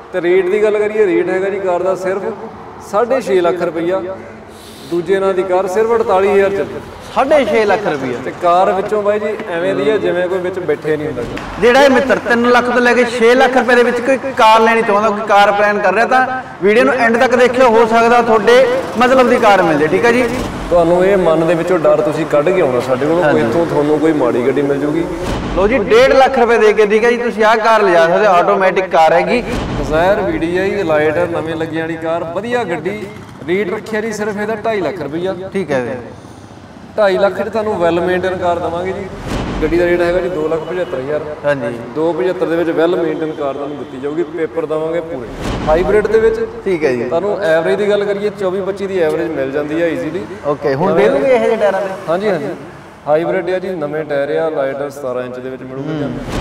ਤੇ ਰੇਟ ਦੀ ਗੱਲ ਕਰੀਏ, ਰੇਟ ਹੈਗਾ ਜੀ ਕਾਰ ਦਾ ਸਿਰਫ 6.5 ਲੱਖ ਰੁਪਈਆ। ਦੂਜੇ ਨਾਂ ਦੀ ਕਾਰ ਸਿਰਫ 48,000 ਚੱਲੀ। 6.5 ਲੱਖ ਰੁਪਈਆ ਤੇ ਕਾਰ ਵਿੱਚੋਂ ਬਾਈ ਜੀ ਐਵੇਂ ਦੀ ਹੈ ਜਿਵੇਂ ਕੋਈ ਵਿੱਚ ਬੈਠੇ ਨਹੀਂ ਹੁੰਦਾ। ਜਿਹੜਾ ਇਹ ਮਿੱਤਰ 3 ਲੱਖ ਤੋਂ ਲੈ ਕੇ 6 ਲੱਖ ਰੁਪਏ ਦੇ ਵਿੱਚ ਕੋਈ ਕਾਰ ਲੈਣੀ ਚਾਹੁੰਦਾ, ਕੋਈ ਕਾਰ ਪਲਾਨ ਕਰ ਰਿਹਾ, ਤਾਂ ਵੀਡੀਓ ਨੂੰ ਐਂਡ ਤੱਕ ਦੇਖਿਓ, ਹੋ ਸਕਦਾ ਤੁਹਾਡੇ ਮਤਲਬ ਦੀ ਕਾਰ ਮਿਲ ਜੇ। ਠੀਕ ਹੈ ਜੀ, ਤੁਹਾਨੂੰ ਇਹ ਮਨ ਦੇ ਵਿੱਚੋੋਂ ਡਰ ਤੁਸੀਂ ਕੱਢ ਕੇ ਆਉਣਾ ਸਾਡੇ ਕੋਲੋਂ, ਕੋਈ ਇੱਥੋਂ ਤੁਹਾਨੂੰ ਕੋਈ ਮਾੜੀ ਗੱਡੀ ਮਿਲ ਜੂਗੀ। ਲੋ ਜੀ 1.5 ਲੱਖ ਰੁਪਏ ਦੇ ਕੇ, ਠੀਕ ਹੈ ਜੀ, ਤੁਸੀਂ ਆਹ ਕਾਰ ਲਿਜਾ ਸਕਦੇ, ਆਟੋਮੈਟਿਕ ਕਾਰ ਹੈਗੀ। ਡਿਜ਼ਾਇਰ VDI ਲਾਈਟਰ ਨਵੇਂ ਲੱਗੀ ਵਾਲੀ ਕਾਰ, ਵਧੀਆ ਗੱਡੀ। ਰੇਟ ਰੱਖਿਆ ਜੀ ਸਿਰਫ ਇਹਦਾ 2.5 ਲੱਖ ਰੁਪਈਆ। ਠੀਕ ਹੈ ਜੀ, 2.5 ਲੱਖ 'ਚ ਤੁਹਾਨੂੰ ਵੈਲ ਮੇਨਟੇਨ ਕਾਰ ਦੇਵਾਂਗੇ ਜੀ। ਗੱਡੀ ਦਾ ਰੇਟ ਹੈਗਾ ਜੀ 2,75,000। ਹਾਂਜੀ, 2,75 ਦੇ ਵਿੱਚ ਵੈਲ ਮੇਨਟੇਨ ਕਾਰ ਤੁਹਾਨੂੰ ਦਿੱਤੀ ਜਾਊਗੀ। ਪੇਪਰ ਦੇਵਾਂਗੇ ਪੂਰੇ ਹਾਈਬ੍ਰਿਡ ਦੇ ਵਿੱਚ। ਠੀਕ ਹੈ ਜੀ, ਤੁਹਾਨੂੰ ਐਵਰੇਜ ਦੀ ਗੱਲ ਕਰੀਏ 24-25 ਦੀ ਐਵਰੇਜ ਮਿਲ ਜਾਂਦੀ ਹੈ ਈਜ਼ੀਲੀ। ਓਕੇ, ਹੁਣ ਦੇ ਦੂਗੇ ਇਹ ਜਿਹੇ ਟਾਇਰਾਂ ਦੇ? ਹਾਂਜੀ ਹਾਂਜੀ, ਹਾਈਬ੍ਰਿਡ ਆ ਜੀ, ਨਵੇਂ ਟਾਇਰ ਆ, ਲਾਈਟਰ 17 ਇੰਚ ਦੇ ਵਿੱਚ ਮਿਲੂਗਾ ਜੀ।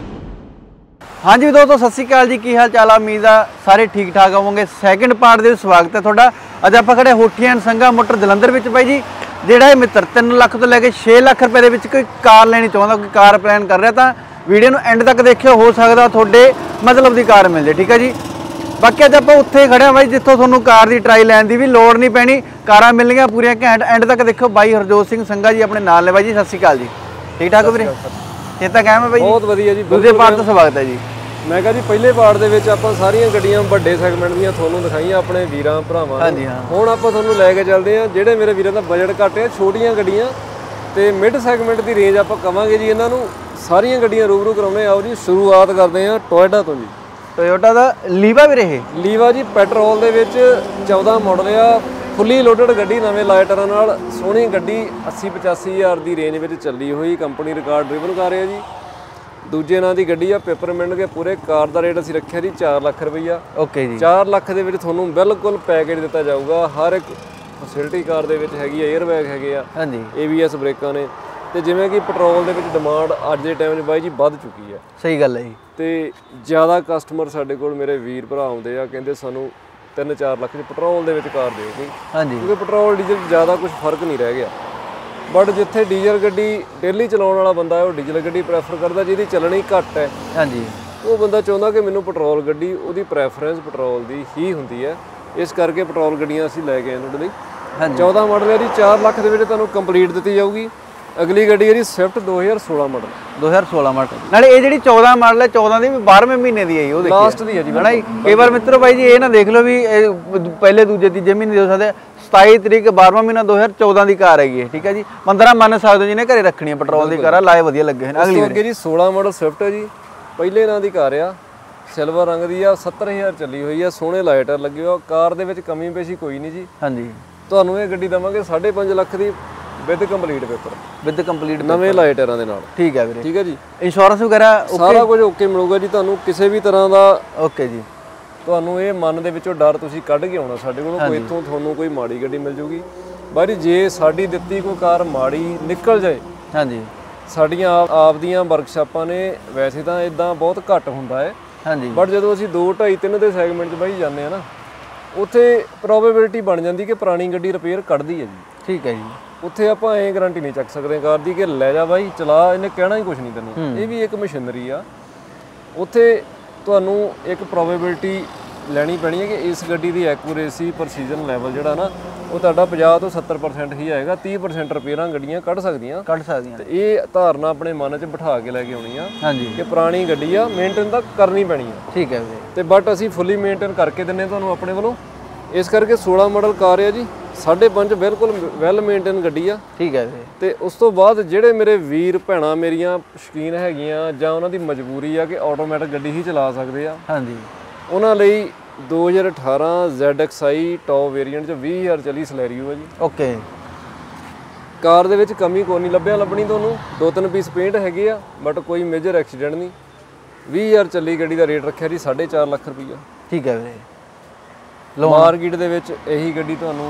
ਹਾਂਜੀ ਦੋਸਤੋ, ਸਤਿ ਸ਼੍ਰੀ ਅਕਾਲ ਜੀ, ਕੀ ਹਾਲ ਚਾਲ ਆ? ਉਮੀਦ ਆ ਸਾਰੇ ਠੀਕ ਠਾਕ ਹੋਵੋਗੇ। ਸੈਕਿੰਡ ਪਾਰਟ ਦੇ ਸਵਾਗਤ ਹੈ ਤੁਹਾਡਾ। ਅੱਜ ਆਪਾਂ ਖੜੇ ਹੋਠੀਆਂ ਐਂਡ ਸੰਘਾ ਮੋਟਰ ਜਲੰਧਰ ਵਿੱਚ ਬਾਈ ਜੀ। ਜਿਹੜਾ ਇਹ ਮਿੱਤਰ 3 ਲੱਖ ਤੋਂ ਲੈ ਕੇ 6 ਲੱਖ ਰੁਪਏ ਦੇ ਵਿੱਚ ਕੋਈ ਕਾਰ ਲੈਣੀ ਚਾਹੁੰਦਾ, ਕੋਈ ਕਾਰ ਪਲਾਨ ਕਰ ਰਿਹਾ, ਤਾਂ ਵੀਡੀਓ ਨੂੰ ਐਂਡ ਤੱਕ ਦੇਖਿਓ, ਹੋ ਸਕਦਾ ਤੁਹਾਡੇ ਮਤਲਬ ਦੀ ਕਾਰ ਮਿਲ ਜੇ। ਠੀਕ ਹੈ ਜੀ, ਬਾਕੀ ਅੱਜ ਆਪਾਂ ਉੱਥੇ ਖੜੇ ਹਾਂ ਬਾਈ ਜਿੱਥੋਂ ਤੁਹਾਨੂੰ ਕਾਰ ਦੀ ਟਰਾਈ ਲੈਣ ਦੀ ਵੀ ਲੋੜ ਨਹੀਂ ਪੈਣੀ, ਕਾਰਾਂ ਮਿਲਣਗੀਆਂ ਪੂਰੀਆਂ ਘੈਂਟ। ਐਂਡ ਤੱਕ ਦੇਖਿਓ। ਬਾਈ ਹਰਜੋਤ ਸਿੰਘ ਸੰਘਾ ਜੀ ਆਪਣੇ ਨਾਲ ਨੇ। ਬਾਈ ਜੀ ਸਤਿ ਸ਼੍ਰੀ ਅਕਾਲ ਜੀ, ਠੀਕ ਠਾਕ ਵੀਰੇ? ਚੇਤਾ ਕਾਇਮ ਹੈ ਬਾਈ? ਬਹੁਤ ਵਧੀਆ ਜੀ। ਦੂਜੇ ਪਾਰਟ ਤੋਂ ਸਵਾਗਤ ਹੈ ਜੀ। ਮੈਂ ਕਿਹਾ ਜੀ ਪਹਿਲੇ ਪਾਰਟ ਦੇ ਵਿੱਚ ਆਪਾਂ ਸਾਰੀਆਂ ਗੱਡੀਆਂ ਵੱਡੇ ਸੈਗਮੈਂਟ ਦੀਆਂ ਤੁਹਾਨੂੰ ਦਿਖਾਈਆਂ ਆਪਣੇ ਵੀਰਾਂ ਭਰਾਵਾਂ ਨੂੰ। ਹਾਂਜੀ ਹਾਂ, ਹੁਣ ਆਪਾਂ ਤੁਹਾਨੂੰ ਲੈ ਕੇ ਚੱਲਦੇ ਹਾਂ ਜਿਹੜੇ ਮੇਰੇ ਵੀਰਾਂ ਦਾ ਬਜਟ ਘੱਟ ਹੈ, ਛੋਟੀਆਂ ਗੱਡੀਆਂ ਤੇ ਮਿਡ ਸੈਗਮੈਂਟ ਦੀ ਰੇਂਜ ਆਪਾਂ ਕਵਾਂਗੇ ਜੀ ਇਹਨਾਂ ਨੂੰ। ਸਾਰੀਆਂ ਗੱਡੀਆਂ ਰੂਬਰੂ ਕਰਾਉਣੇ। ਆਓ ਜੀ ਸ਼ੁਰੂਆਤ ਕਰਦੇ ਹਾਂ ਟੋਇਟਾ ਤੋਂ ਜੀ। ਟੋਯੋਟਾ ਦਾ ਲੀਵਾ ਵੀਰੇ? ਇਹ ਲੀਵਾ ਜੀ ਪੈਟਰੋਲ ਦੇ ਵਿੱਚ 14 ਮਾਡਲ ਆ, ਫੁੱਲੀ ਲੋਡਡ ਗੱਡੀ, ਨਵੇਂ ਲਾਈਟਰਾਂ ਨਾਲ ਸੋਹਣੀ ਗੱਡੀ। 80-85 ਹਜ਼ਾਰ ਦੀ ਰੇਂਜ ਵਿੱਚ ਚੱਲੀ ਹੋਈ, ਕੰਪਨੀ ਰਿਕਾਰਡ ਡਰਿਵਨ ਕਾਰ ਹੈ ਜੀ। ਦੂਜੇ ਨਾਂ ਦੀ ਗੱਡੀ ਆ, ਪੇਪਰ ਮਿਲਣਗੇ ਪੂਰੇ। ਕਾਰ ਦਾ ਰੇਟ ਅਸੀਂ ਰੱਖਿਆ ਜੀ 4 ਲੱਖ ਰੁਪਈਆ। ਓਕੇ ਜੀ, 4 ਲੱਖ ਦੇ ਵਿੱਚ ਤੁਹਾਨੂੰ ਬਿਲਕੁਲ ਪੈਕੇਜ ਦਿੱਤਾ ਜਾਊਗਾ। ਹਰ ਇੱਕ ਫੈਸਿਲਿਟੀ ਕਾਰ ਦੇ ਵਿੱਚ ਹੈਗੀ ਆ, 에ਅਰ ਬੈਗ ਹੈਗੇ ਆ, ਹਾਂਜੀ, ABS ਬ੍ਰੇਕਾਂ ਨੇ। ਤੇ ਜਿਵੇਂ ਕਿ ਪੈਟਰੋਲ ਦੇ ਵਿੱਚ ਡਿਮਾਂਡ ਅੱਜ ਦੇ ਟਾਈਮ 'ਚ ਬਾਈ ਜੀ ਵੱਧ ਚੁੱਕੀ ਹੈ। ਸਹੀ ਗੱਲ ਹੈ ਜੀ। ਤੇ ਜ਼ਿਆਦਾ ਕਸਟਮਰ ਸਾਡੇ ਕੋਲ ਮੇਰੇ ਵੀਰ ਭਰਾ ਆਉਂਦੇ ਆ, ਕਹਿੰਦੇ ਸਾਨੂੰ 3-4 ਲੱਖ 'ਚ ਪੈਟਰੋਲ ਦੇ ਵਿੱਚ ਕਾਰ ਦਿਓ ਜੀ, ਹਾਂਜੀ, ਕਿਉਂਕਿ ਪੈਟਰੋਲ ਡੀਜ਼ਲ 'ਚ ਜ਼ਿਆਦਾ ਕੁਝ ਫਰਕ ਨਹੀਂ ਰਹਿ ਗਿਆ। ਬਟ ਜਿੱਥੇ ਡੀਜ਼ਲ ਗੱਡੀ ਡੇਲੀ ਚਲਾਉਣ ਵਾਲਾ ਬੰਦਾ ਹੈ, ਉਹ ਡੀਜ਼ਲ ਗੱਡੀ ਪ੍ਰੈਫਰ ਕਰਦਾ, ਜਿਹਦੀ ਚੱਲਣੀ ਘੱਟ ਹੈ। ਹਾਂਜੀ, ਉਹ ਬੰਦਾ ਚਾਹੁੰਦਾ ਕਿ ਮੈਨੂੰ ਪੈਟਰੋਲ ਗੱਡੀ, ਉਹਦੀ ਪ੍ਰੈਫਰੈਂਸ ਪੈਟਰੋਲ ਦੀ ਹੀ ਹੁੰਦੀ ਹੈ। ਇਸ ਕਰਕੇ ਪੈਟਰੋਲ ਗੱਡੀਆਂ ਅਸੀਂ ਲੈ ਕੇ ਆਏ ਤੁਹਾਡੇ ਲਈ। ਹਾਂਜੀ, 14 ਮਾਡਲ ਹੈ ਜੀ, 4 ਲੱਖ ਦੇ ਵਿੱਚ ਤੁਹਾਨੂੰ ਕੰਪਲੀਟ ਦਿੱਤੀ ਜਾਊਗੀ। ਅਗਲੀ ਗੱਡੀ ਹੈ ਜੀ ਸਵਿਫਟ 2016 ਮਾਡਲ। 2016 ਮਾਡਲ। ਨਾਲੇ ਇਹ ਜਿਹੜੀ 14 ਮਾਡਲ ਹੈ, 14 ਦੀ ਵੀ 12ਵੇਂ ਮਹੀਨੇ ਦੀ ਹੈ ਜੀ। ਉਹ ਦੇਖੋ ਲਾਸਟ ਦੀ ਹੈ ਜੀ। ਕਈ ਵਾਰ ਮਿੱਤਰੋ ਬਾਈ ਜੀ ਇਹ ਨਾ ਦੇਖ ਲਓ ਵੀ ਪਹਿਲੇ ਦੂਜੇ ਤੀਜੇ ਮਹੀਨੇ ਦੇ ਹੋ ਸਕਦੇ। 27 ਤਰੀਕ 12ਵਾਂ ਮਹੀਨਾ 2014 ਦੀ ਕਾਰ ਹੈਗੀ ਹੈ। ਠੀਕ ਹੈ ਜੀ, 15 ਮੰਨ ਸਕਦੇ ਹੋ ਜਿਹਨੇ ਘਰੇ ਰੱਖਣੀ ਹੈ, ਪੈਟਰੋਲ ਦੀ ਕਾਰ ਆ, ਲਾਏ ਵਧੀਆ ਲੱਗੇ ਹਨ। ਅਗਲੀ ਅੱਗੇ ਜੀ 16 ਮਾਡਲ ਸਵਿਫਟ ਹੈ ਜੀ, ਪਹਿਲੇ ਨਾਂ ਦੀ ਕਾਰ ਆ, ਸਿਲਵਰ ਰੰਗ ਦੀ ਆ, 70,000 ਚੱਲੀ ਹੋਈ ਆ, ਸੋਹਣੇ ਲਾਈਟਰ ਲੱਗੇ ਹੋ। ਕਾਰ ਦੇ ਵਿੱਚ ਕਮੀ ਪੇਸ਼ੀ ਕੋਈ ਨਹੀਂ ਜੀ। ਹਾਂਜੀ, ਤੁਹਾਨੂੰ ਇਹ ਗੱਡੀ ਦੇਵਾਂਗੇ 5.5 ਲੱਖ ਦੀ with complete paper, with complete ਨਵੇਂ ਲਾਈਟਰਾਂ ਦੇ ਨਾਲ। ਠੀਕ ਹੈ ਵੀਰੇ, ਠੀਕ ਹੈ ਜੀ। ਇੰਸ਼ੋਰੈਂਸ ਵਗੈਰਾ ਸਾਰਾ ਕੁਝ ਓਕੇ ਮਿਲੂਗਾ ਜੀ ਤੁਹਾਨੂੰ, ਕਿਸੇ ਵੀ ਤਰ੍ਹਾਂ ਦਾ। ਓਕੇ ਜੀ, ਤੁਹਾਨੂੰ ਇਹ ਮਨ ਦੇ ਵਿੱਚੋਂ ਡਰ ਤੁਸੀਂ ਕੱਢ ਕੇ ਆਉਣਾ ਸਾਡੇ ਕੋਲੋਂ, ਕੋਈ ਇੱਥੋਂ ਤੁਹਾਨੂੰ ਕੋਈ ਮਾੜੀ ਗੱਡੀ ਮਿਲ ਜੂਗੀ। ਬਾਈ ਜੇ ਸਾਡੀ ਦਿੱਤੀ ਕੋਈ ਕਾਰ ਮਾੜੀ ਨਿਕਲ ਜਾਏ, ਹਾਂਜੀ, ਸਾਡੀਆਂ ਆਪ ਦੀਆਂ ਵਰਕਸ਼ਾਪਾਂ ਨੇ। ਵੈਸੇ ਤਾਂ ਇਦਾਂ ਬਹੁਤ ਘੱਟ ਹੁੰਦਾ ਹੈ, ਹਾਂਜੀ, ਬਟ ਜਦੋਂ ਅਸੀਂ 2, 2.5, 3 ਦੇ ਸੈਗਮੈਂਟ 'ਚ ਬਾਈ ਜਾਂਦੇ ਆ ਨਾ, ਉੱਥੇ ਪ੍ਰੋਬੇਬਿਲਿਟੀ ਬਣ ਜਾਂਦੀ ਕਿ ਪੁਰਾਣੀ ਗੱਡੀ ਰਿਪੇਅਰ ਕੱਢਦੀ ਹੈ ਜੀ। ਠੀਕ ਹੈ ਜੀ, ਉੱਥੇ ਆਪਾਂ ਐਂ ਗਾਰੰਟੀ ਨਹੀਂ ਚੱਕ ਸਕਦੇ ਕਾਰ ਦੀ ਕਿ ਲੈ ਜਾ ਬਾਈ ਚਲਾ, ਇਹਨੇ ਕਹਿਣਾ ਹੀ ਕੁਝ ਨਹੀਂ ਤੈਨੂੰ। ਇਹ ਵੀ ਇੱਕ ਮਸ਼ੀਨਰੀ ਆ। ਉੱਥੇ ਤੁਹਾਨੂੰ ਇੱਕ ਪ੍ਰੋਬੇਬਿਲਿਟੀ ਲੈਣੀ ਪੈਣੀ ਹੈ ਕਿ ਇਸ ਗੱਡੀ ਦੀ ਐਕੂਰੇਸੀ, ਪ੍ਰਸੀਜਨ ਲੈਵਲ ਜਿਹੜਾ ਨਾ, ਉਹ ਤੁਹਾਡਾ 50 ਤੋਂ 70% ਹੀ ਆਏਗਾ। 30% ਰਿਪੇਅਰਾਂ ਗੱਡੀਆਂ ਕੱਢ ਸਕਦੀਆਂ। ਤੇ ਇਹ ਧਾਰਨਾ ਆਪਣੇ ਮਨ 'ਚ ਬਿਠਾ ਕੇ ਲੈ ਕੇ ਆਉਣੀ ਆ, ਹਾਂਜੀ, ਕਿ ਪੁਰਾਣੀ ਗੱਡੀ ਆ, ਮੇਨਟੇਨ ਤਾਂ ਕਰਨੀ ਪੈਣੀ ਆ। ਠੀਕ ਹੈ ਵੀਰੇ, ਤੇ ਬਟ ਅਸੀਂ ਫੁੱਲੀ ਮੇਨਟੇਨ ਕਰਕੇ ਦਿੰਨੇ ਤੁਹਾਨੂੰ ਆਪਣੇ ਵੱਲੋਂ। ਇਸ ਕਰਕੇ 16 ਮਾਡਲ ਕਾਰ ਆ ਜੀ, 5.5 ਬਿਲਕੁਲ ਵੈਲ ਮੇਨਟੇਨ ਗੱਡੀ ਆ। ਠੀਕ ਹੈ ਵੀਰੇ। ਤੇ ਉਸ ਤੋਂ ਬਾਅਦ ਜਿਹੜੇ ਮੇਰੇ ਵੀਰ ਭੈਣਾਂ ਮੇਰੀਆਂ ਸ਼ੌਕੀਨ ਹੈਗੀਆਂ, ਜਾਂ ਉਹਨਾਂ ਦੀ ਮਜਬੂਰੀ ਆ ਕਿ ਆਟੋਮੈਟਿਕ ਗੱਡੀ ਹੀ ਚਲਾ ਸਕਦੇ ਆ, ਹਾਂਜੀ, ਉਹਨਾਂ ਲਈ 2018 ZXi ਟੌਪ ਵੇਰੀਐਂਟ 'ਚ 20,000 ਚੱਲੀ ਸਲੈਰੀਓ ਹੈ ਜੀ। ਓਕੇ, ਕਾਰ ਦੇ ਵਿੱਚ ਕਮੀ ਕੋਈ ਨਹੀਂ ਲੱਭਣੀ ਤੁਹਾਨੂੰ। 2-3 ਪੀਸ ਪੇਂਟ ਹੈਗੇ ਆ, ਬਟ ਕੋਈ ਮੇਜਰ ਐਕਸੀਡੈਂਟ ਨਹੀਂ। 20,000 ਚੱਲੀ ਗੱਡੀ ਦਾ ਰੇਟ ਰੱਖਿਆ ਜੀ 4.5 ਲੱਖ ਰੁਪਈਆ। ਠੀਕ ਹੈ ਵੀਰੇ। ਮਾਰਕੀਟ ਦੇ ਵਿੱਚ ਇਹੀ ਗੱਡੀ ਤੁਹਾਨੂੰ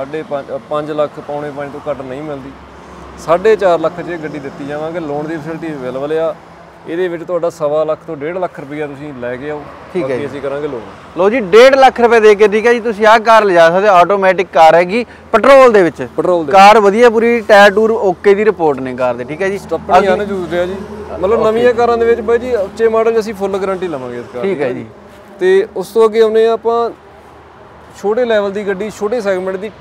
5 ਲੱਖ, ਪੌਣੇ 5 ਤੋਂ ਘੱਟ ਨਹੀਂ ਮਿਲਦੀ। 4.5 ਲੱਖ 'ਚ ਇਹ ਗੱਡੀ ਦਿੱਤੀ ਜਾਵਾਂਗੇ। ਲੋਨ ਦੀ ਫੈਸਿਲਿਟੀ ਅਵੇਲੇਬਲ ਆ। ਇਹਦੇ ਵਿੱਚ ਤੁਹਾਡਾ 1.25 ਲੱਖ ਤੋਂ 1.5 ਲੱਖ ਰੁਪਈਆ ਤੁਸੀਂ ਲੈ ਕੇ ਆਓ, ਠੀਕ ਹੈ, ਅਸੀਂ ਕਰਾਂਗੇ ਲੋਨ। ਲੋ ਜੀ 1.5 ਲੱਖ ਰੁਪਏ ਦੇ ਕੇ, ਠੀਕ ਹੈ ਜੀ, ਤੁਸੀਂ ਆਹ ਕਾਰ ਲਿਜਾ ਸਕਦੇ। ਆਟੋਮੈਟਿਕ ਕਾਰ ਹੈਗੀ, ਪੈਟਰੋਲ ਦੇ ਵਿੱਚ। ਕਾਰ ਵਧੀਆ, ਪੂਰੀ ਟਾਇਰ ਟੂਰ ਓਕੇ ਦੀ ਰਿਪੋਰਟ ਨੇ ਕਾਰ ਦੇ। ਠੀਕ ਹੈ ਜੀ, ਸਟੱਪਣੀਆਂ ਨੇ ਜੂਸ ਰਿਹਾ ਜੀ। ਮਤਲਬ ਨਵੀਆਂ ਕਾਰਾਂ ਦੇ ਵਿੱਚ ਬਾਈ ਜੀ ਉੱਚੇ ਮਾਡਲ 'ਚ ਅਸੀਂ ਫੁੱਲ ਗਾਰੰਟੀ ਲਵਾਂਗੇ ਇਸ ਕਾਰ ਦੀ। ਠੀਕ ਹੈ ਜੀ, ਤੇ ਉਸ ਤੋਂ ਅੱਗੇ ਆਉਂਦੇ ਆ ਆਪਾਂ ਛੋਟੇ ਲੈਵਲ ਦੀ ਗੱਡੀ, ਛੋਟੇ ਸੈਗਮੈਂਟ ਦੀ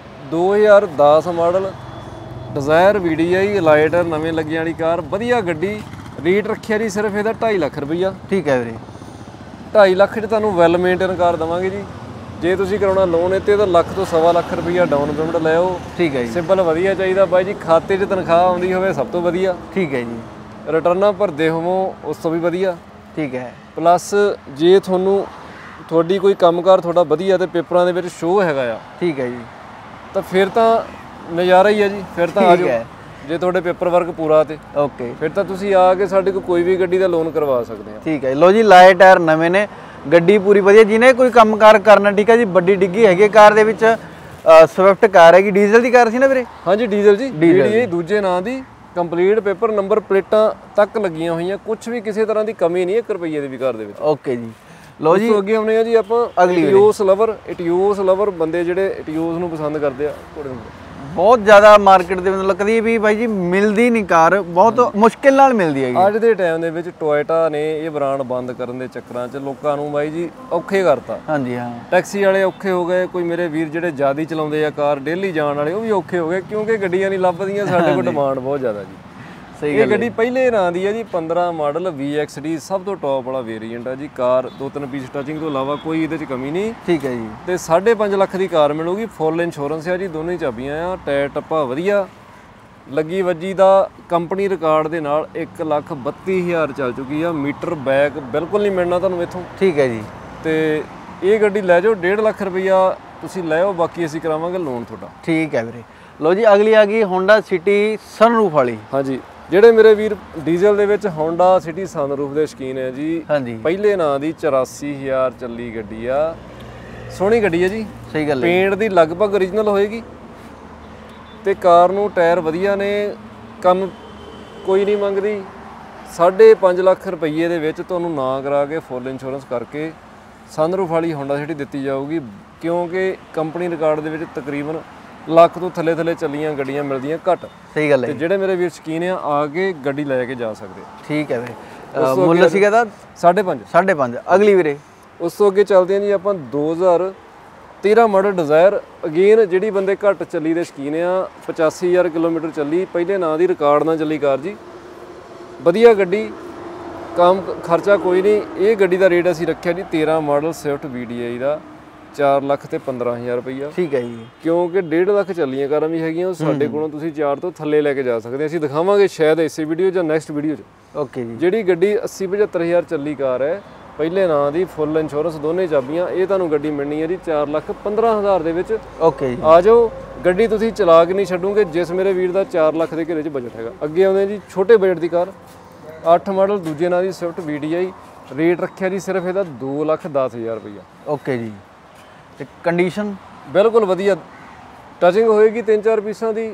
2010 ਮਾਡਲ ਡਿਜ਼ਾਇਰ VDI ਲਾਈਟਰ ਨਵੇਂ ਲੱਗਿਆਂ ਵਾਲੀ ਕਾਰ, ਵਧੀਆ ਗੱਡੀ। ਰੇਟ ਰੱਖਿਆ ਜੀ ਸਿਰਫ ਇਹਦਾ 2.5 ਲੱਖ ਰੁਪਈਆ। ਠੀਕ ਹੈ ਵੀਰੇ। 2.5 ਲੱਖ 'ਚ ਤੁਹਾਨੂੰ ਵੈਲ ਮੇਨਟੇਨ ਕਾਰ ਦੇਵਾਂਗੇ ਜੀ। ਜੇ ਤੁਸੀਂ ਕਰਾਉਣਾ ਲੋਨ ਇੱਥੇ ਤਾਂ ਲੱਖ ਤੋਂ ਸਵਾ ਲੱਖ ਰੁਪਈਆ ਡਾਊਨ ਪੇਮੈਂਟ ਲੈ ਆਓ। ਠੀਕ ਹੈ ਜੀ। ਸਿੰਪਲ ਵਧੀਆ ਚਾਹੀਦਾ ਬਾਈ ਜੀ, ਖਾਤੇ 'ਚ ਤਨਖਾਹ ਆਉਂਦੀ ਹੋਵੇ ਸਭ ਤੋਂ ਵਧੀਆ। ਠੀਕ ਹੈ ਜੀ। ਰਿਟਰਨਾਂ ਭਰਦੇ ਹੋਵੋ ਉਸ ਤੋਂ ਵੀ ਵਧੀਆ। ਠੀਕ ਹੈ। ਪਲੱਸ ਜੇ ਤੁਹਾਡੀ ਕੋਈ ਕੰਮਕਾਰ ਤੁਹਾਡਾ ਵਧੀਆ ਤੇ ਪੇਪਰਾਂ ਦੇ ਵਿੱਚ ਸ਼ੋਅ ਹੈਗਾ ਆ, ਠੀਕ ਹੈ ਜੀ, ਤਾਂ ਫਿਰ ਤਾਂ ਨਜ਼ਾਰਾ ਹੀ ਆ ਜੀ। ਫਿਰ ਤਾਂ ਆ ਜਾਓ ਜੇ ਤੁਹਾਡੇ ਪੇਪਰ ਵਰਕ ਪੂਰਾ ਤੇ ਓਕੇ, ਫਿਰ ਤਾਂ ਤੁਸੀਂ ਆ ਕੇ ਸਾਡੇ ਕੋਲ ਕੋਈ ਵੀ ਗੱਡੀ ਦਾ ਲੋਨ ਕਰਵਾ ਸਕਦੇ ਆ। ਠੀਕ ਹੈ। ਲੋ ਜੀ ਲਾਏ ਟਾਇਰ ਨਵੇਂ ਨੇ, ਗੱਡੀ ਪੂਰੀ ਵਧੀਆ। ਜਿਹਨੇ ਕੋਈ ਕੰਮਕਾਰ ਕਰਨਾ, ਠੀਕ ਹੈ ਜੀ। ਵੱਡੀ ਡਿੱਗੀ ਹੈਗੀ ਕਾਰ ਦੇ ਵਿੱਚ, ਸਵਿਫਟ ਕਾਰ ਹੈਗੀ, ਡੀਜ਼ਲ ਦੀ ਕਾਰ ਸੀ ਨਾ ਵੀਰੇ? ਹਾਂਜੀ ਡੀਜ਼ਲ ਜੀ, VDI ਦੂਜੇ ਨਾਂ ਦੀ, ਕੰਪਲੀਟ ਪੇਪਰ, ਨੰਬਰ ਪਲੇਟਾਂ ਤੱਕ ਲੱਗੀਆਂ ਹੋਈਆਂ, ਕੁਝ ਵੀ ਕਿਸੇ ਤਰ੍ਹਾਂ ਦੀ ਕਮੀ ਨਹੀਂ 1 ਰੁਪਈਏ ਦੀ ਵੀ ਕਾਰ ਦੇ ਵਿੱਚ। ਓਕੇ ਜੀ। ਲੋ ਜੀ ਅੱਗੇ ਆਉਨੇ ਆ ਜੀ ਆਪਾਂ ਇਟਿਓਸ ਲਵਰ ਬੰਦੇ ਜਿਹੜੇ ਇਟਿਓਸ ਨੂੰ ਪਸੰਦ ਕਰਦੇ ਆ। ਬਹੁਤ ਜ਼ਿਆਦਾ ਮਾਰਕੀਟ ਦੇ ਵਿੱਚ ਲੱਗਦੀ ਵੀ ਬਾਈ ਜੀ ਮਿਲਦੀ ਨਹੀਂ ਕਾਰ, ਬਹੁਤ ਮੁਸ਼ਕਿਲ ਨਾਲ ਮਿਲਦੀ ਹੈਗੀ। ਅੱਜ ਦੇ ਟਾਈਮ ਦੇ ਵਿੱਚ ਟੋਇਟਾ ਨੇ ਇਹ ਬ੍ਰਾਂਡ ਬੰਦ ਕਰਨ ਦੇ ਚੱਕਰਾਂ 'ਚ ਲੋਕਾਂ ਨੂੰ ਬਾਈ ਜੀ ਔਖੇ ਕਰਤਾ। ਹਾਂਜੀ ਹਾਂ। ਟੈਕਸੀ ਵਾਲੇ ਔਖੇ ਹੋ ਗਏ, ਕੋਈ ਮੇਰੇ ਵੀਰ ਜਿਹੜੇ ਜ਼ਿਆਦਾ ਚਲਾਉਂਦੇ ਆ ਕਾਰ ਡੇਲੀ ਜਾਣ ਵਾਲੇ, ਉਹ ਵੀ ਔਖੇ ਹੋ ਗਏ ਕਿਉਂਕਿ ਗੱਡੀਆਂ ਨਹੀਂ ਲੱਭਦੀਆਂ। ਸਾਡੇ ਕੋਲ ਡਿਮਾਂਡ ਬਹੁਤ ਜ਼ਿਆਦਾ ਜੀ। ਇਹ ਗੱਡੀ ਪਹਿਲੇ ਨਾਂ ਦੀ ਹੈ ਜੀ, 15 ਮਾਡਲ VXD, ਸਭ ਤੋਂ ਟੌਪ ਵਾਲਾ ਵੇਰੀਐਂਟ ਹੈ ਜੀ। ਕਾਰ 2-3 ਪੀਸ ਟਚਿੰਗ ਤੋਂ ਇਲਾਵਾ ਕੋਈ ਇਹਦੇ 'ਚ ਕਮੀ ਨਹੀਂ। ਠੀਕ ਹੈ ਜੀ। ਤੇ 5.5 ਲੱਖ ਦੀ ਕਾਰ ਮਿਲੂਗੀ, ਫੁੱਲ ਇੰਸ਼ੋਰੈਂਸ ਹੈ ਜੀ, ਦੋਨੇ ਚਾਬੀਆਂ ਆ, ਟਾਇਰ ਟੱਪਾ ਵਧੀਆ, ਲੱਗੀ ਵੱਜੀ ਦਾ ਕੰਪਨੀ ਰਿਕਾਰਡ ਦੇ ਨਾਲ 1,32,000 ਚੱਲ ਚੁੱਕੀ ਆ। ਮੀਟਰ ਬੈਕ ਬਿਲਕੁਲ ਨਹੀਂ ਮਿਲਣਾ ਤੁਹਾਨੂੰ ਇੱਥੋਂ। ਠੀਕ ਹੈ ਜੀ। ਤੇ ਇਹ ਗੱਡੀ ਲੈ ਜਾਓ, 1.5 ਲੱਖ ਰੁਪਈਆ ਤੁਸੀਂ ਲੈ ਆਓ, ਬਾਕੀ ਅਸੀਂ ਕਰਾਵਾਂਗੇ ਲੋਨ ਤੁਹਾਡਾ। ਠੀਕ ਹੈ ਵੀਰੇ। ਲੋ ਜੀ ਅਗਲੀ ਆ ਗਈ ਹੋਂਡਾ ਸਿਟੀ ਸਨਰੂਫ ਵਾਲੀ। ਹਾਂਜੀ, ਜਿਹੜੇ ਮੇਰੇ ਵੀਰ ਡੀਜ਼ਲ ਦੇ ਵਿੱਚ ਹੋਂਡਾ ਸਿਟੀ ਸਨਰੂਫ ਦੇ ਸ਼ੌਕੀਨ ਹੈ ਜੀ, ਪਹਿਲੇ ਨਾਂ ਦੀ 84,000 ਚੱਲੀ ਗੱਡੀ ਆ। ਸੋਹਣੀ ਗੱਡੀ ਹੈ ਜੀ। ਸਹੀ ਗੱਲ ਹੈ। ਪੇਂਟ ਦੀ ਲਗਭਗ ਓਰੀਜਨਲ ਹੋਏਗੀ ਤੇ ਕਾਰ ਨੂੰ ਟਾਇਰ ਵਧੀਆ ਨੇ, ਕੰਮ ਕੋਈ ਨਹੀਂ ਮੰਗਦੀ। 5.5 ਲੱਖ ਰੁਪਈਏ ਦੇ ਵਿੱਚ ਤੁਹਾਨੂੰ ਨਾ ਕਰਾ ਕੇ ਫੁੱਲ ਇੰਸ਼ੋਰੈਂਸ ਕਰਕੇ ਸਨਰੂਫ ਵਾਲੀ ਹੋਂਡਾ ਸਿਟੀ ਦਿੱਤੀ ਜਾਊਗੀ, ਕਿਉਂਕਿ ਕੰਪਨੀ ਰਿਕਾਰਡ ਦੇ ਵਿੱਚ ਤਕਰੀਬਨ ਲੱਖ ਤੋਂ ਥੱਲੇ ਚੱਲੀਆਂ ਗੱਡੀਆਂ ਮਿਲਦੀਆਂ ਘੱਟ। ਸਹੀ ਗੱਲ ਹੈ। ਤੇ ਜਿਹੜੇ ਮੇਰੇ ਵੀਰ ਸ਼ੌਕੀਨ ਆ ਕੇ ਗੱਡੀ ਲੈ ਕੇ ਜਾ ਸਕਦੇ। ਠੀਕ ਹੈ ਵੀਰੇ। ਮੁੱਲ ਸੀਗਾ ਤਾਂ 5.5। ਅਗਲੀ ਵੀਰੇ ਉਸ ਤੋਂ ਅੱਗੇ ਚੱਲਦੇ ਹਾਂ ਜੀ ਆਪਾਂ 2013 ਮਾਡਲ ਡਿਜ਼ਾਇਰ। ਅਗੇਨ ਜਿਹੜੀ ਬੰਦੇ ਘੱਟ ਚੱਲੀ ਦੇ ਸ਼ੌਕੀਨ ਆ, 85,000 ਕਿਲੋਮੀਟਰ ਚੱਲੀ, ਪਹਿਲੇ ਨਾਂ ਦੀ ਰਿਕਾਰਡ ਨਾਲ ਚੱਲੀ ਕਾਰ ਜੀ, ਵਧੀਆ ਗੱਡੀ, ਕੰਮ ਖਰਚਾ ਕੋਈ ਨਹੀਂ। ਇਹ ਗੱਡੀ ਦਾ ਰੇਟ ਅਸੀਂ ਰੱਖਿਆ ਜੀ 13 ਮਾਡਲ ਸਵਿਫਟ VDI ਦਾ 4,15,000 ਰੁਪਈਆ। ਠੀਕ ਹੈ ਜੀ। ਕਿਉਂਕਿ 1.5 ਲੱਖ ਚੱਲੀਆਂ ਕਾਰਾਂ ਵੀ ਹੈਗੀਆਂ, ਸਾਡੇ ਕੋਲੋਂ ਤੁਸੀਂ 4 ਤੋਂ ਥੱਲੇ ਲੈ ਕੇ ਜਾ ਸਕਦੇ। ਅਸੀਂ ਦਿਖਾਵਾਂਗੇ ਸ਼ਾਇਦ ਇਸੇ ਵੀਡੀਓ ਜਾਂ ਨੈਕਸਟ ਵੀਡੀਓ 'ਚ। ਓਕੇ ਜੀ। ਜਿਹੜੀ ਗੱਡੀ 80-75,000 ਚੱਲੀ ਕਾਰ ਹੈ, ਪਹਿਲੇ ਨਾਂ ਦੀ, ਫੁੱਲ ਇੰਸ਼ੋਰੈਂਸ, ਦੋਨੇ ਚਾਬੀਆਂ, ਇਹ ਤੁਹਾਨੂੰ ਗੱਡੀ ਮਿਲਣੀ ਹੈ ਜੀ 4,15,000 ਦੇ ਵਿੱਚ। ਓਕੇ ਜੀ। ਆ ਜਾਓ, ਗੱਡੀ ਤੁਸੀਂ ਚਲਾ ਕੇ ਨਹੀਂ ਛੱਡੋਗੇ ਜਿਸ ਮੇਰੇ ਵੀਰ ਦਾ 4 ਲੱਖ ਦੇ ਘੇਰੇ 'ਚ ਬਜਟ ਹੈਗਾ। ਅੱਗੇ ਆਉਂਦੇ ਜੀ ਛੋਟੇ ਬਜਟ ਦੀ ਕਾਰ, 8 ਮਾਡਲ ਦੂਜੇ ਨਾਂ ਦੀ ਸਵਿਫਟ VDI। ਰੇਟ ਰੱਖਿਆ ਜੀ ਸਿਰਫ ਇਹਦਾ 2,10,000 ਰੁਪਈਆ। ਓਕੇ ਜੀ। ਤੇ ਕੰਡੀਸ਼ਨ ਬਿਲਕੁਲ ਵਧੀਆ, ਟਚਿੰਗ ਹੋਏਗੀ 3-4 ਪੀਸਾਂ ਦੀ।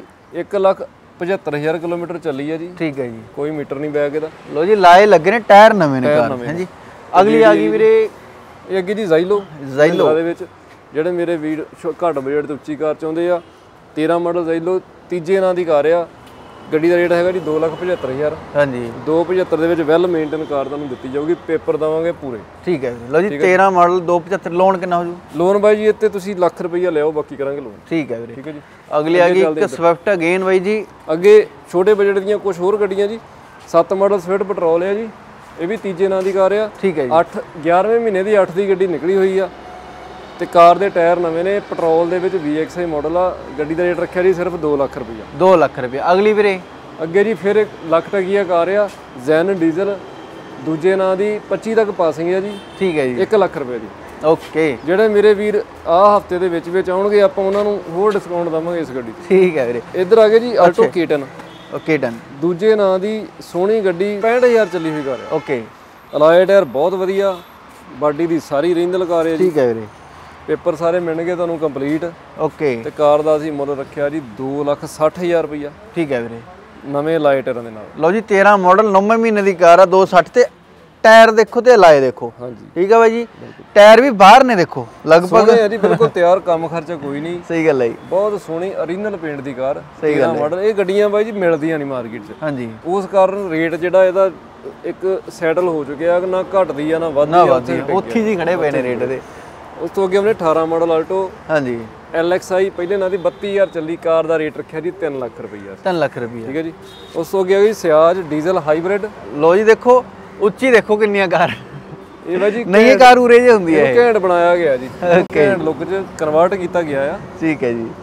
1,75,000 ਕਿਲੋਮੀਟਰ ਚੱਲੀ ਹੈ ਜੀ। ਠੀਕ ਹੈ ਜੀ। ਕੋਈ ਮੀਟਰ ਨਹੀਂ ਬੈਗ ਇਹਦਾ। ਲੋ ਜੀ ਲਾਏ ਲੱਗੇ ਨੇ, ਟਾਇਰ ਨਵੇਂ ਨੇ ਕਾਰ। ਹਾਂਜੀ। ਅਗਲੀ ਆ ਗਈ ਵੀਰੇ, ਇਹ ਅੱਗੇ ਜੀ ਜ਼ਾਈਲੋ ਦੇ ਵਿੱਚ ਜਿਹੜੇ ਮੇਰੇ ਵੀਰ ਘੱਟ ਬਜਟ ਤੇ ਉੱਚੀ ਕਾਰ ਚਾਹੁੰਦੇ ਆ, 13 ਮਾਡਲ ਜ਼ਾਈਲੋ, ਤੀਜੇ ਨਾਂ ਦੀ ਕਾਰ ਆ। ਗੱਡੀ ਦਾ ਰੇਟ ਹੈਗਾ ਜੀ 2,75,000। ਹਾਂਜੀ। 2,75 ਦੇ ਵਿੱਚ ਵੈਲ ਮੇਨਟੇਨ ਕਾਰ ਤੁਹਾਨੂੰ ਦਿੱਤੀ ਜਾਊਗੀ, ਪੇਪਰ ਦੇਵਾਂਗੇ ਪੂਰੇ। ਠੀਕ ਹੈ ਜੀ। ਲਓ ਜੀ 13 ਮਾਡਲ 2,75, ਲੋਨ ਕਿੰਨਾ ਹੋ ਜੂ? ਲੋਨ ਬਾਈ ਜੀ ਇੱਥੇ ਤੁਸੀਂ ਲੱਖ ਰੁਪਈਆ ਲਿਆਓ, ਬਾਕੀ ਕਰਾਂਗੇ ਲੋਨ। ਠੀਕ ਹੈ ਵੀਰੇ। ਠੀਕ ਹੈ ਜੀ। ਅਗਲੀ ਆ ਗਈ ਇੱਕ ਸਵਿਫਟ ਅਗੇਨ ਬਾਈ ਜੀ। ਅੱਗੇ ਛੋਟੇ ਬਜਟ ਦੀਆਂ ਕੁਝ ਹੋਰ ਗੱਡੀਆਂ ਜੀ। 7 ਮਾਡਲ ਸਵਿਫਟ ਪੈਟਰੋਲ ਹੈ ਜੀ, ਇਹ ਵੀ ਤੀਜੇ ਨਾਂ ਦੀ ਕਾਰ ਆ। ਠੀਕ ਹੈ ਜੀ। 11ਵੇਂ ਮਹੀਨੇ ਦੀ 8 ਦੀ ਗੱਡੀ ਨਿਕਲੀ ਹੋਈ ਆ ਤੇ ਕਾਰ ਦੇ ਟਾਇਰ ਨਵੇਂ ਨੇ, ਪੈਟਰੋਲ ਦੇ ਵਿੱਚ VXI ਮਾਡਲ ਆ। ਗੱਡੀ ਦਾ ਰੇਟ ਰੱਖਿਆ ਜੀ ਸਿਰਫ 2 ਲੱਖ ਰੁਪਈਆ। 2 ਲੱਖ ਰੁਪਏ। ਅਗਲੀ ਵੀਰੇ ਅੱਗੇ ਜੀ ਫਿਰ 1 ਲੱਖ ਟਕੀਆ ਕਾਰ ਆ, ਜ਼ੈਨ ਡੀਜ਼ਲ, ਦੂਜੇ ਨਾਂ ਦੀ, 25 ਤੱਕ ਪਾਸਿੰਗ ਹੈ ਜੀ। ਠੀਕ ਹੈ ਜੀ। 1 ਲੱਖ ਰੁਪਏ ਦੀ। ਓਕੇ। ਜਿਹੜੇ ਮੇਰੇ ਵੀਰ ਆਹ ਹਫਤੇ ਦੇ ਵਿੱਚ ਆਉਣਗੇ, ਆਪਾਂ ਉਹਨਾਂ ਨੂੰ ਹੋਰ ਡਿਸਕਾਊਂਟ ਦੇਵਾਂਗੇ ਇਸ ਗੱਡੀ ਤੇ। ਠੀਕ ਹੈ ਵੀਰੇ। ਇੱਧਰ ਆ ਗਏ ਜੀ ਆਲਟੋ K10। Okay done. ਦੂਜੇ ਨਾਂ ਦੀ ਸੋਹਣੀ ਗੱਡੀ, 65,000 ਚੱਲੀ ਹੋਈ ਕਾਰ। ਓਕੇ। ਅਲਾਏ ਟਾਇਰ ਬਹੁਤ ਵਧੀਆ, ਬਾਡੀ ਦੀ ਸਾਰੀ ਰਿੰਦਲ ਕਾਰ ਹੈ ਜੀ। ਠੀਕ ਹੈ ਵੀਰੇ। ਪੇਪਰ ਸਾਰੇ ਮਿਲਣਗੇ ਤੁਹਾਨੂੰ ਕੰਪਲੀਟ। ਓਕੇ। ਤੇ ਕਾਰ ਦਾ ਅਸੀਂ ਮੁੱਲ ਰੱਖਿਆ ਜੀ 2,60,000 ਰੁਪਈਆ। ਠੀਕ ਹੈ ਵੀਰੇ। ਨਵੇਂ ਲਾਈਟਰਾਂ ਦੇ ਨਾਲ। ਲਓ ਜੀ 13 ਮਾਡਲ 9ਵੇਂ ਮਹੀਨੇ ਦੀ ਕਾਰ ਆ, 260 ਤੇ ਟਾਇਰ ਦੇਖੋ ਤੇ ਲਾਏ ਦੇਖੋ। ਹਾਂਜੀ ਠੀਕ ਆ ਬਾਈ ਜੀ, ਟਾਇਰ ਵੀ ਬਾਹਰ ਨੇ ਦੇਖੋ ਲਗਭਗ। ਸੋਹਣੇ ਆ ਜੀ ਬਿਲਕੁਲ ਤਿਆਰ, ਕੰਮ ਖਰਚਾ ਕੋਈ ਨਹੀਂ। ਸਹੀ ਗੱਲ ਹੈ ਜੀ, ਬਹੁਤ ਸੋਹਣੀ ਓਰੀਜਨਲ ਪੇਂਟ ਦੀ ਕਾਰ। ਸਹੀ ਗੱਲ ਹੈ। ਮਾਡਲ ਇਹ ਗੱਡੀਆਂ ਬਾਈ ਜੀ ਮਿਲਦੀਆਂ ਨਹੀਂ ਮਾਰਕੀਟ 'ਚ, ਹਾਂਜੀ। ਉਸ ਕਾਰਨ ਰੇਟ ਜਿਹੜਾ ਇਹਦਾ ਇੱਕ ਸੈਟਲ ਹੋ ਚੁੱਕਿਆ, ਨਾ ਘਟਦੀ ਆ ਨਾ ਵੱਧਦੀ ਆ। ਉੱਥੇ ਜੀ ਖੜੇ ਪਏ ਨੇ ਰੇਟ ਦੇ। ਉਸ ਤੋਂ ਅੱਗੇ ਉਹਨੇ 18 ਮਾਡਲ ਆਲਟੋ ਹਾਂਜੀ LXi, ਪਹਿਲੇ ਨਾਲ ਦੀ 32000 ਚੱਲੀ ਕਾਰ ਦਾ ਰੇਟ ਰੱਖਿਆ ਜੀ 3 ਲੱਖ ਰੁਪਈਆ। 3 ਲੱਖ ਰੁਪਈਆ, ਠੀਕ ਹੈ ਜੀ। ਉਸ ਤੋਂ ਅੱਗੇ ਆ ਗਈ ਸਿਆਜ ਡੀਜ਼ਲ ਹਾਈਬ੍ਰਿਡ। ਲੋ ਜੀ ਦੇਖੋ ਉੱਚੀ ਦੇਖੋ ਕਿੰਨੀਆਂ ਕਾਰ। ਇਹ ਬਾਈ ਜੀ ਨਹੀਂ ਇਹ ਕਾਰ ਉਰੇ ਜੇ ਹੁੰਦੀ ਹੈ, ਘੈਂਟ ਬਣਾਇਆ ਗਿਆ ਜੀ, ਘੈਂਟ ਲੁੱਕ 'ਚ ਕਨਵਰਟ ਕੀਤਾ ਗਿਆ ਆ। ਠੀਕ ਹੈ ਜੀ।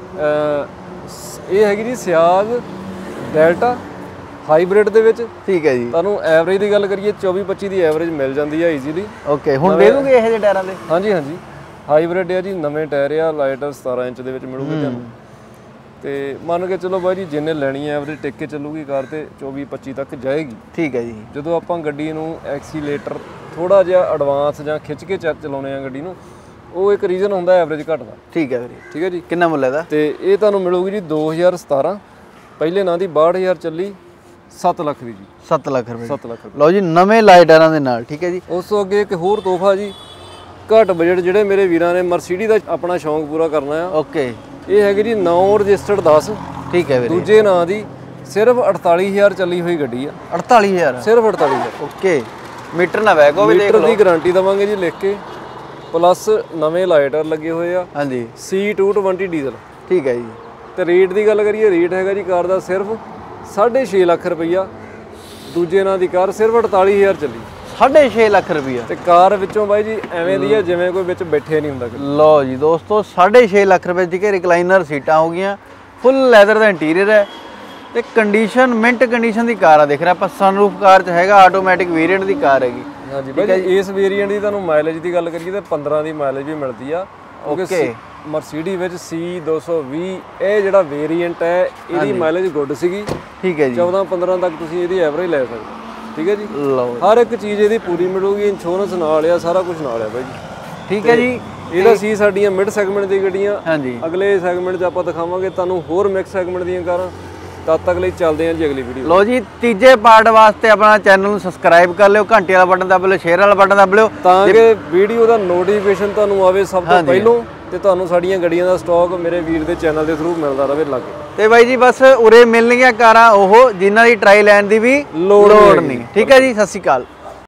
ਇਹ ਹੈਗੀ ਜੀ ਸਿਆਜ ਡੈਲਟਾ ਹਾਈਬ੍ਰਿਡ ਦੇ ਵਿੱਚ। ਠੀਕ ਹੈ ਜੀ। ਤੁਹਾਨੂੰ ਐਵਰੇਜ ਦੀ ਗੱਲ ਕਰੀਏ 24-25 ਦੀ ਐਵਰੇਜ ਮਿਲ ਜਾਂਦੀ ਹੈ ਈਜ਼ੀਲੀ। ਓਕੇ, ਹੁਣ ਦੇ ਦੋਗੇ ਇਹ ਜਿਹੇ ਟਾਇਰਾਂ ਦੇ? ਹਾਂਜੀ ਹਾਂਜੀ, ਹਾਈਬ੍ਰਿਡ ਆ ਜੀ, ਨਵੇਂ ਟਾਇਰ ਆ, ਲਾਈਟਰ 17 ਇੰਚ ਦੇ ਵਿੱਚ ਮਿਲੂਗੇ ਤੁਹਾਨੂੰ। ਤੇ ਮੰਨ ਕੇ ਚਲੋ ਬਾਈ ਜੀ ਜਿੰਨੇ ਲੈਣੀ ਹੈ ਐਵਰੇਜ ਟਿਕ ਕੇ ਚੱਲੂਗੀ ਕਾਰ ਤੇ 24-25 ਤੱਕ ਜਾਏਗੀ। ਠੀਕ ਹੈ ਜੀ। ਜਦੋਂ ਆਪਾਂ ਗੱਡੀ ਨੂੰ ਐਕਸੀਲੇਟਰ ਥੋੜਾ ਜਿਹਾ ਐਡਵਾਂਸ ਜਾਂ ਖਿੱਚ ਕੇ ਚਲਾਉਣੇ ਆ ਗੱਡੀ ਨੂੰ, ਉਹ ਇੱਕ ਰੀਜ਼ਨ ਹੁੰਦਾ ਐਵਰੇਜ ਘਟਦਾ। ਠੀਕ ਹੈ ਵੀਰੇ। ਠੀਕ ਹੈ ਜੀ। ਕਿੰਨਾ ਮੁੱਲ ਇਹਦਾ? ਤੇ ਇਹ ਤੁਹਾਨੂੰ ਮਿਲੂਗੀ ਜੀ 2017, ਪਹਿਲੇ ਨਾਂ ਦੀ 62000 ਚੱਲੀ, 7 ਲੱਖ ਦੀ ਜੀ। 7 ਲੱਖ ਰੁਪਏ। 7 ਲੱਖ ਰੁਪਏ ਲਓ ਜੀ ਨਵੇਂ ਲਾਈਟਰਾਂ ਦੇ ਨਾਲ। ਠੀਕ ਹੈ ਜੀ। ਉਸ ਤੋਂ ਅੱਗੇ ਇੱਕ ਹੋਰ ਤੋਹਫਾ ਜੀ, ਘੱਟ ਬਜਟ ਜਿਹੜੇ ਮੇਰੇ ਵੀਰਾਂ ਨੇ ਮਰਸੀਡੀ ਦਾ ਆਪਣਾ ਸ਼ੌਂਕ ਪੂਰਾ ਕਰਨਾ ਆ। ਓਕੇ, ਇਹ ਹੈਗੀ ਜੀ 9 ਰਜਿਸਟਰਡ 10। ਠੀਕ ਹੈ ਵੀਰੇ। ਦੂਜੇ ਨਾਂ ਦੀ ਸਿਰਫ 48000 ਚੱਲੀ ਹੋਈ ਗੱਡੀ ਆ। 48000? ਸਿਰਫ 48000। ਓਕੇ, ਮੀਟਰ ਨਾ ਬੈਕ ਹੋਵੇ, ਦੇਖ ਮੀਟਰ ਲਓ। ਦੀ ਗਾਰੰਟੀ ਦਵਾਂਗੇ ਜੀ ਲਿਖ ਕੇ, ਪਲੱਸ ਨਵੇਂ ਲਾਈਟਰ ਲੱਗੇ ਹੋਏ ਆ। ਹਾਂਜੀ। C220 diesel. ਠੀਕ ਹੈ ਜੀ। ਤੇ ਰੇਟ ਦੀ ਗੱਲ ਕਰੀਏ, ਰੇਟ ਹੈਗਾ ਜੀ ਕਾਰ ਦਾ ਸਿਰਫ 6.5 ਲੱਖ ਰੁਪਈਆ। ਦੂਜੇ ਨਾਂ ਦੀ ਕਾਰ ਸਿਰਫ 48000 ਚੱਲੀ। 6.5 ਲੱਖ ਰੁਪਈਆ। ਤੇ ਕਾਰ ਵਿੱਚੋਂ ਬਾਈ ਜੀ ਐਵੇਂ ਦੀ ਹੈ ਜਿਵੇਂ ਕੋਈ ਵਿੱਚ ਬੈਠੇ ਨਹੀਂ ਹੁੰਦਾ। ਲਓ ਜੀ ਦੋਸਤੋ 6.5 ਲੱਖ ਰੁਪਏ ਦੀ ਕਿ ਰਿਕਲਾਈਨਰ ਸੀਟਾਂ ਹੋ ਗਈਆਂ, ਫੁੱਲ ਲੈਦਰ ਦਾ ਇੰਟੀਰੀਅਰ ਹੈ ਤੇ ਕੰਡੀਸ਼ਨ ਮਿੰਟ ਕੰਡੀਸ਼ਨ ਦੀ ਕਾਰ ਆ। ਦੇਖ ਰਿਹਾ ਆਪਾਂ ਸਨਰੂਫ ਕਾਰ 'ਚ ਹੈਗਾ, ਆਟੋਮੈਟਿਕ ਵੇਰੀਐਂਟ ਦੀ ਕਾਰ ਹੈਗੀ। ਹਾਂਜੀ ਬਾਈ ਜੀ, ਇਸ ਵੇਰੀਐਂਟ ਦੀ ਤੁਹਾਨੂੰ ਮਾਈਲੇਜ ਦੀ ਗੱਲ ਕਰੀਏ ਤਾਂ 15 ਦੀ ਮਾਈਲੇਜ ਵੀ ਮਿਲਦੀ ਆ। ਓਕੇ, ਮਰਸੀਡੀ ਵਿੱਚ C220 ਇਹ ਜਿਹੜਾ ਵੇਰੀਐਂਟ ਹੈ ਇਹਦੀ ਮਾਈਲੇਜ ਗੁੱਡ ਸੀਗੀ। ਠੀਕ ਹੈ ਜੀ। 14-15 ਤੱਕ ਤੁਸੀਂ ਇਹਦੀ ਐਵਰੇਜ ਲੈ ਸਕਦੇ। ਠੀਕ ਹੈ ਜੀ। ਲਓ ਹਰ ਇੱਕ ਚੀਜ਼ ਇਹਦੀ ਪੂਰੀ ਮਿਲੂਗੀ, ਇੰਸ਼ੋਰੈਂਸ ਨਾਲ ਆ, ਸਾਰਾ ਕੁਝ ਨਾਲ ਆ ਬਾਈ ਜੀ। ਠੀਕ ਹੈ ਜੀ। ਇਹਦਾ ਸੀ ਸਾਡੀਆਂ ਮਿਡ ਸੈਗਮੈਂਟ ਦੀ ਗੱਡੀਆਂ। ਹਾਂਜੀ। ਅਗਲੇ ਸੈਗਮੈਂਟ 'ਚ ਆਪਾਂ ਦਿਖਾਵਾਂਗੇ ਤੁਹਾਨੂੰ ਹੋਰ ਮਿਕਸ ਸੈਗਮੈਂਟ ਦੀਆਂ ਕਾਰਾਂ। ਤਦ ਤੱਕ ਲਈ ਚੱਲਦੇ ਹਾਂ ਜੀ ਅਗਲੀ ਵੀਡੀਓ। ਲਓ ਜੀ ਤੀਜੇ ਪਾਰਟ ਵਾਸਤੇ ਆਪਣਾ ਚੈਨਲ ਨੂੰ ਸਬਸਕ੍ਰਾਈਬ ਕਰ ਲਿਓ, ਘੰਟੀ ਵਾਲਾ ਬਟਨ ਦਬ ਲਿਓ, ਸ਼ੇਅਰ ਵਾਲਾ ਬਟਨ ਦਬ ਲਿਓ, ਤਾਂ ਕਿ ਵੀਡੀਓ ਦਾ ਨੋਟੀਫਿਕੇਸ਼ਨ ਤੁਹਾਨੂੰ ਆਵੇ ਸਭ ਤੋਂ ਪਹਿਲਾਂ ਤੇ ਤੁਹਾਨੂੰ ਸਾਡੀਆਂ ਗੱਡੀਆਂ ਦਾ ਸਟਾਕ ਮੇਰੇ ਵੀਰ ਦੇ ਚੈਨਲ ਦੇ ਥਰੂ ਮਿਲਦਾ ਰਹੇ ਲਾਗੇ। ਤੇ ਬਾਈ ਜੀ ਬਸ ਉਰੇ ਮਿਲਣਗੀਆਂ ਕਾਰਾਂ ਉਹ ਜਿਨ੍ਹਾਂ ਦੀ ਟਰਾਈ ਲੈਣ ਦੀ ਵੀ ਲੋੜ ਨਹੀਂ। ਠੀਕ ਹੈ ਜੀ, ਸਤਿ ਸ਼੍ਰੀ ਅਕਾਲ।